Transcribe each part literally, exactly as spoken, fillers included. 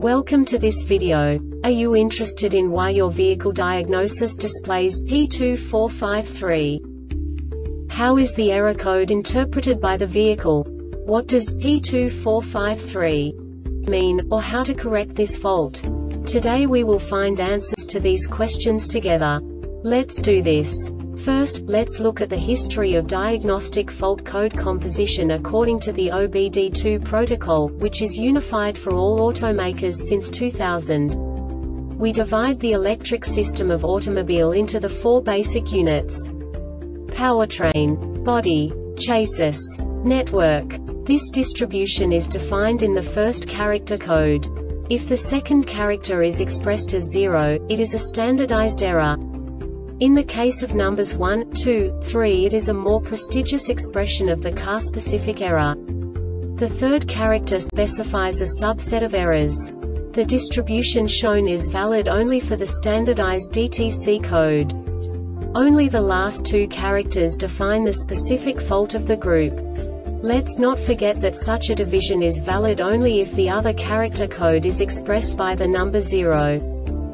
Welcome to this video. Are you interested in why your vehicle diagnosis displays P two four five three? How is the error code interpreted by the vehicle? What does P two four five three mean, or how to correct this fault? Today we will find answers to these questions together. Let's do this. First, let's look at the history of diagnostic fault code composition according to the O B D two protocol, which is unified for all automakers since two thousand. We divide the electric system of automobile into the four basic units: powertrain, body, chassis, network. This distribution is defined in the first character code. If the second character is expressed as zero, it is a standardized error. In the case of numbers one, two, three, it is a more prestigious expression of the car-specific error. The third character specifies a subset of errors. The distribution shown is valid only for the standardized D T C code. Only the last two characters define the specific fault of the group. Let's not forget that such a division is valid only if the other character code is expressed by the number zero.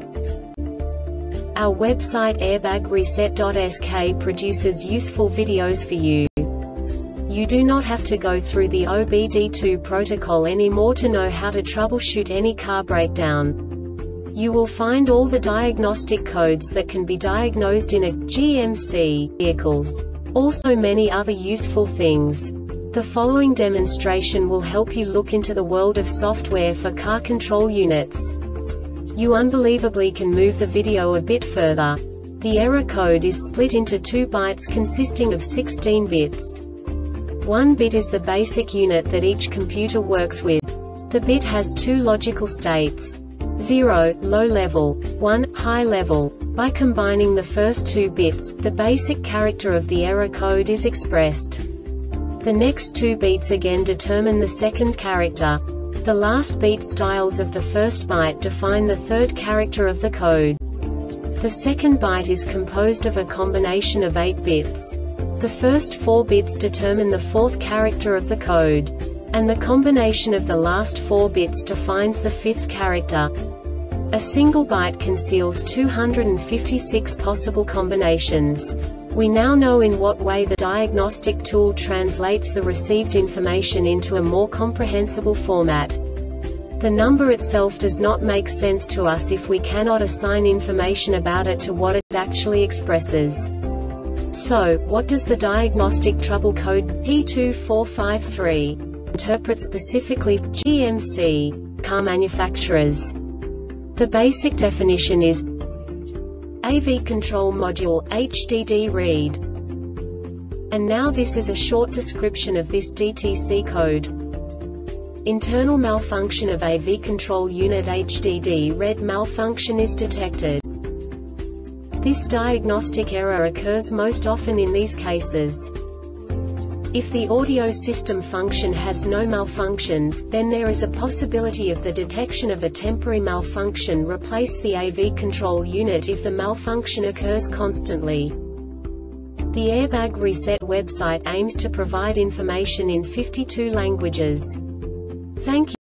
Our website airbag reset dot S K produces useful videos for you. You do not have to go through the O B D two protocol anymore to know how to troubleshoot any car breakdown. You will find all the diagnostic codes that can be diagnosed in a G M C vehicles. Also many other useful things. The following demonstration will help you look into the world of software for car control units. You unbelievably can move the video a bit further. The error code is split into two bytes consisting of sixteen bits. One bit is the basic unit that each computer works with. The bit has two logical states: zero, low level, one, high level. By combining the first two bits, the basic character of the error code is expressed. The next two bits again determine the second character. The last beat styles of the first byte define the third character of the code. The second byte is composed of a combination of eight bits. The first four bits determine the fourth character of the code. And the combination of the last four bits defines the fifth character. A single byte conceals two hundred fifty-six possible combinations. We now know in what way the diagnostic tool translates the received information into a more comprehensible format. The number itself does not make sense to us if we cannot assign information about it to what it actually expresses. So, what does the diagnostic trouble code P two four five three interpret specifically for G M C car manufacturers? The basic definition is A V control module, H D D read. And now this is a short description of this D T C code. Internal malfunction of A V control unit H D D read malfunction is detected. This diagnostic error occurs most often in these cases. If the audio system function has no malfunctions, then there is a possibility of the detection of a temporary malfunction replace the A V control unit if the malfunction occurs constantly. The Airbag Reset website aims to provide information in fifty-two languages. Thank you.